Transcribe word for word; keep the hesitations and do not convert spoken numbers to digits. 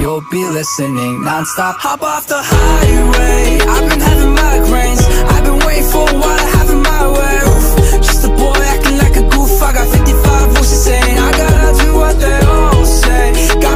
you'll be listening non-stop. Hop off the highway,